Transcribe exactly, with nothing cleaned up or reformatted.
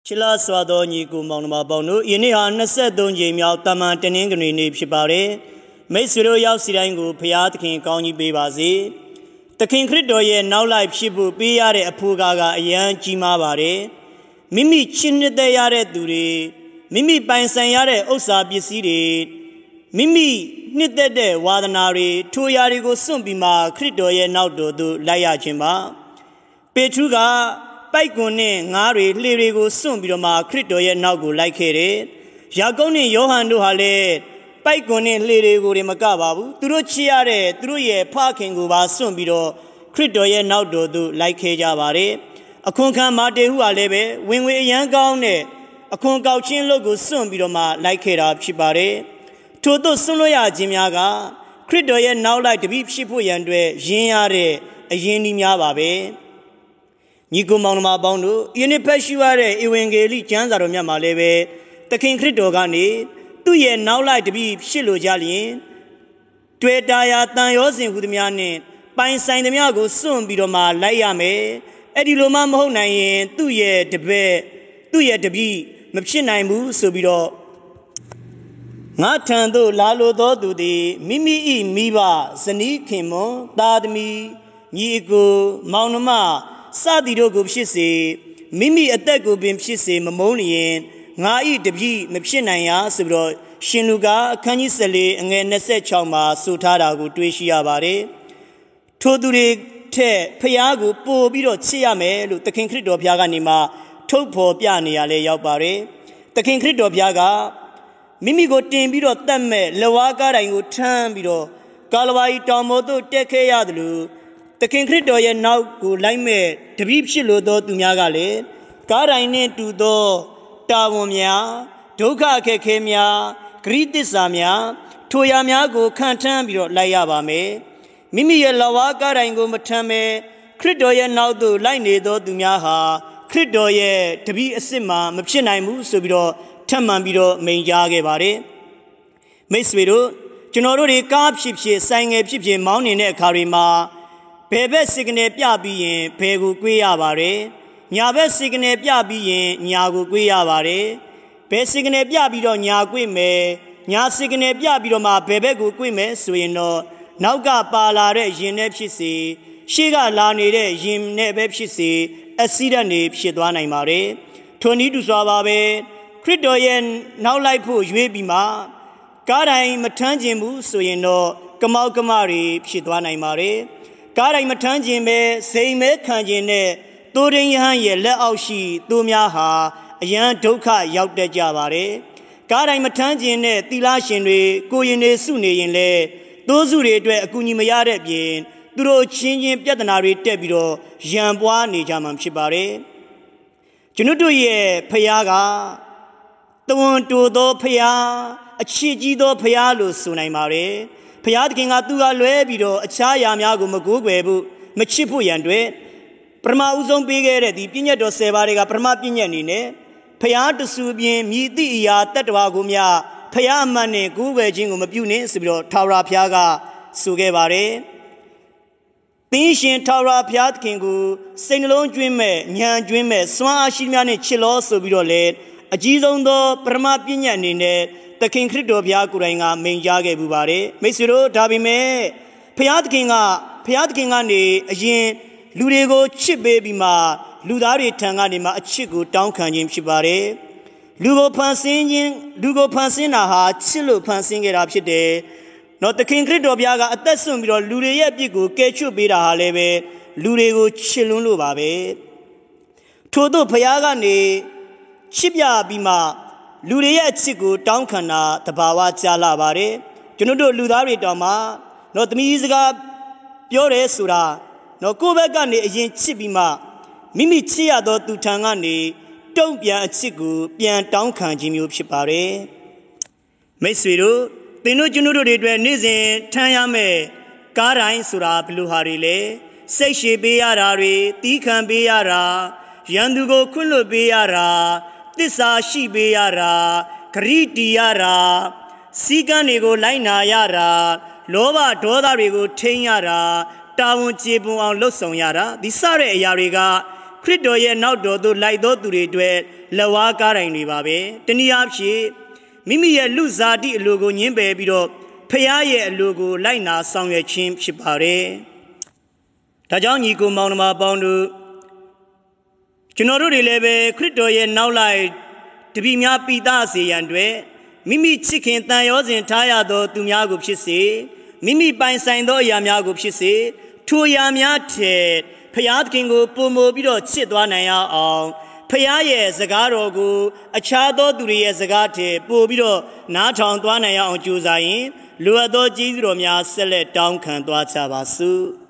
Chila swado ni ku maunama paunu ini ha naset thong jai miao taman tanin kanwi ni phit pare Mai swiro yauk si dain ko Phaya Thakhin kaung ji pe ba se Thakhin Khrit ye nauk lai phit pho pe ya de apho ka ka ayan ji ma pare Mimi chitနှစ်သက်ရတဲ့သူတွေမိမိပိုင်ဆိုင်ရတဲ့ဥစ္စာပစ္စည်းတွေမိမိနှစ်သက်တဲ့ဝါဒနာတွေထိုရာတွေကိုစွန့်ပြီးမှခရစ်တော်ရဲ့နောက်တော်သို့လိုက်ရခြင်းပါပေထရုကပိုက်ကွန်နဲ့ငါးတွေလှေတွေကိုစွန့်ပြီးတော့မှခရစ်တော်ရဲ့နောက်ကိုလိုက်ခဲ့တယ်ယာကုပ်နဲ့ယောဟန်တို့ဟာလည်းပိုက်ကွန်နဲ့လှေတွေကိုတွေမကပါဘူးသူတို့ချစ်ရတဲ့သူတို့ရဲ့ဖခင်ကိုပါစွန့်ပြီးတော့ခရစ်တော်ရဲ့နောက်တော်သို့လိုက်ခဲ့ကြပါတယ်အခွန်ခံမာတေဟုဟာလည်းပဲဝင်ဝေအရန်ကောင်းတဲ့အခွန်ကောက်ချင်းလုပ်ကိုစွန့်ပြီးတော့မှလိုက်ခဲ့တာဖြစ်ပါတယ်ထို့သို့စွန့်လွတ်ရခြင်းများကခရစ်တော်ရဲ့နောက်လိုက်တပိဖြစ်ဖို့ရန်အတွက်ရင်းရတဲ့အရင်းနှီးများပါပဲညီကိုမောင်နှမပေါင်းတို့ယနေ့ဖတ်ရှုရတဲ့ဧဝံဂေလိကျမ်းစာတော်မြတ်မှာလည်းပဲသခင်ခရစ်တော်ကနေသူ့ရဲ့နောက်လိုက်တပိဖြစ်လို့ကြလျင်တွေ့တာယာတန်ရောစဉ်ဟုသမျှနဲ့ပိုင်ဆိုင်သမျှကိုစွန့်ပြီးတော့မှလိုက်ရမယ်အဲ့ဒီလိုမှမဟုတ်နိုင်ရင်သူ့ရဲ့တပည့်သူ့ရဲ့တပည့်မဖြစ်နိုင်ဘူးဆိုပြီးတော့ငါထံသို့လာလိုသောသူသည်မိမိ၏မိဘဇနီးခင်မွန်သားသမီးညီအကိုမောင်နှမစသည်တို့ကိုဖြစ်စေမိမိအသက်ကိုပင်ဖြစ်စေမမုန်းလျင်ငါ၏တပည့်မဖြစ်နိုင်ရဆိုပြီးတော့ရှင်လူကာအခန်းကြီး၁၄အငယ်၂၆မှာဆိုထားတာကိုတွေ့ရှိရပါတယ်ထိုသူတွေထက်ဖျားကိုပို့ပြီးတော့ချစ်ရမယ်လို့သခင်ခရစ်တော်ဘုရားကနေမှထုတ်ဖော်ပြနေရလဲရောက်ပါတယ်သခင်ခရစ်တော်ဘုရားကမိမိကိုတင်ပြီးတော့တတ်မဲ့လဝါကားတိုင်းကိုထမ်းပြီးတော့ကာလဝါရီတောင်ပေါ်သို့တက်ခဲ့ရတယ်လို့သခင်ခရစ်တော်ရဲ့နောက်ကိုလိုက်မဲ့တပည့်ဖြစ်လို့သောသူများကလည်းကားတိုင်းနှင့်တူသောတာဝန်များဒုက္ခအခက်ခဲများဂရိသစ္စာများထိုရာများကိုခံထမ်းပြီးတော့လိုက်ရပါမယ်မိမိရဲ့လဝါကားတိုင်းကိုမထမ်းမဲ့ခရစ်တော်ရဲ့နောက်သို့လိုက်နေသောသူများဟာခရစ်တော်ရဲ့တပည့်အစစ်မှမဖြစ်နိုင်ဘူးဆိုပြီးတော့ထပ်မံပြီးတော့မိန့်ကြားခဲ့ပါတယ်မိတ်ဆွေတို့ကျွန်တော်တို့တွေကားဖြစ်ဖြစ်ဆိုင်ငယ်ဖြစ်ဖြစ်မောင်းနေတဲ့အခါတွေမှာဘယ်ဘက်စိကနေပြပြီးရင်ဘယ်ကိုကွေးရပါတယ်ညာဘက်စိကနေပြပြီးရင်ညာကိုကွေးရပါတယ်ဘယ်စိကနေပြပြီးတော့ညာကွေးမယ်ညာစိကနေပြပြီးတော့မှဘယ်ဘက်ကိုကွေးမယ်ဆိုရင်တော့နောက်ကပါလာတဲ့ရင်နဲ့ဖြစ်စေရှေ့ကလာနေတဲ့ရင်နဲ့ပဲဖြစ်စေအက်ဆီဒန့်တွေဖြစ်သွားနိုင်ပါတယ်ထိုနည်းတူစွာပါပဲခရစ်တော်ရဲ့နောက်လိုက်ဖို့ရွေးပြီးမှကားတိုင်းမထမ်းခြင်းဘူးဆိုရင်တော့ကမောက်ကမတွေဖြစ်သွားနိုင်ပါတယ်ကားတိုင်းမထမ်းခြင်းပဲစိမ်မဲခံခြင်းနဲ့သိုးရင်းရဟန်းရဲ့လက်အောက်ရှိသူများဟာအယံဒုက္ခရောက်တတ်ကြပါတယ်ကားတိုင်းမထမ်းခြင်းနဲ့သီလရှင်တွေကိုရင်တွေစုနေရင်လေသိုးစုတွေအတွက်အကူအညီမရတဲ့ပြင်သူတို့ချင်းချင်းပြဿနာတွေတက်ပြီးတော့ရန်ပွားနေကြမှာဖြစ်ပါတယ်ကျွန်တော်တို့ရဲ့ဖခင်ကတဝန်တူသောဖခင်အချစ်ကြီးသောဖခင်လို့ဆိုနိုင်ပါတယ်ဖခင်သခင်ကသူကလွဲပြီးတော့အခြားယာများကိုမကိုးကွယ်ဘူးမချစ်ဖို့ရန်အတွက်ပထမဦးဆုံးပေးခဲ့တဲ့ဒီပြည့်ညတ်တော်၁၀ပါးတွေကပထမပြည့်ညတ်အနေနဲ့ဖခင်တဆူပြင်းမြည်သည့်အရာတတ္တဝါကိုမြဖခင်အမှန်နဲ့ကိုးကွယ်ခြင်းကိုမပြုနဲ့ဆိုပြီးတော့ထာဝရဘုရားကဆိုခဲ့ပါတယ်သင်ရှင်ထာဝရဘုရားသခင်ကိုစိတ်နှလုံးကျွင်းမဲ့ဉာဏ်ကျွင်းမဲ့စွမ်းအားရှိများနဲ့ချစ်လို့ဆိုပြီးတော့လေအကြီးဆုံးသောပရမပညာအနေနဲ့သခင်ခရစ်တော်ဘုရားကိုယ်တိုင်ကမိန့်ကြားခဲ့ပူပါတယ်မိတ်ဆွေတို့ဒါပေမဲ့ဘုရားသခင်ကဘုရားသခင်ကနေအရင်လူတွေကိုချစ်ပေးပြီးမှလူသားတွေထံကနေမှအချစ်ကိုတောင်းခံခြင်းဖြစ်ပါတယ်လူကိုဖန်ဆင်းခြင်းလူကိုဖန်ဆင်းတာဟာချစ်လို့ဖန်ဆင်းခဲ့တာဖြစ်တယ်နော်သခင်ခရစ်တော်ဘုရားကအသက်ဆုံးပြီးတော့လူတွေရဲ့အပြစ်ကိုကယ်ချွတ်ပေးတာဟာလည်းပဲလူတွေကိုချစ်လွန်းလို့ပါပဲထို့သောဘုရားကနေချစ်ပြပြီးမှလူတွေရဲ့အချစ်ကိုတောင်းခံတာတဘာဝကြားလာပါတယ်ကျွန်တော်တို့လူသားတွေတောင်မှနော်သမီးစကားပြောတယ်ဆိုတာနော်ကိုယ့်ဘက်ကနေအရင်ချစ်ပြီးမှမိမိချစ်ရသောသူထံကနေတုံ့ပြန်အချစ်ကိုပြန်တောင်းခံခြင်းမျိုးဖြစ်ပါတယ်မိတ်ဆွေတို့သင်တို့ကျွန်တော်တို့တွေအတွက်နေ့စဉ်ထမ်းရမယ့်ကားတိုင်းဆိုတာဘယ်လိုဟာတွေလဲစိတ်ရှည်ပေးရတာတွေတီးခံပေးရတာရန်သူကိုခွင့်လွှတ်ပေးရတာသစ္စာရှိပေးရတာဂရိတီရတာစီကံတွေကိုလိုက်နာရတာလောဘဒေါသတွေကိုထိန်းရတာတာဝန်ကျေပွန်အောင်လှုပ်ဆောင်ရတာဒီစတဲ့အရာတွေကခခရစ်တော်ရဲ့နောက်တော်သို့လိုက်သောသူတွေအတွက်လက်ဝါးကားတိုင်တွေပါပဲတနည်းအားဖြင့်မိမိရဲ့လူစားတိအလိုကိုညှင်းပယ်ပြီးတော့ဖျားရဲ့အလိုကိုလိုက်နာဆောင်ရွက်ခြင်းဖြစ်ပါတယ်ဒါကြောင့်ညီကိုမောင်နှမပေါင်းတို့ကျွန်တော်တို့တွေလည်းပဲခရစ်တော်ရဲ့နောက်လိုက်တပည့်များပိသစေရန်အတွက်မိမိချစ်ခင်တန်ရောစဉ်ထားရသောသူများကိုဖြစ်စေမိမိပိုင်ဆိုင်သောအရာများကိုဖြစ်စေထိုအရာများထက်ဖျားသခင်ကိုပုံမိုပြီးတော့ချစ်သွားနိုင်ရအောင်ဖျားရဲ့စကားတော်ကိုအခြားသောသူတွေရဲ့စကားထက်ပိုပြီးတော့နားထောင်သွားနိုင်ရအောင်ကြိုးစားရင်လိုအပ်သောကျေးဇူးတော်များဆက်လက်တောင်းခံသွားကြပါစို့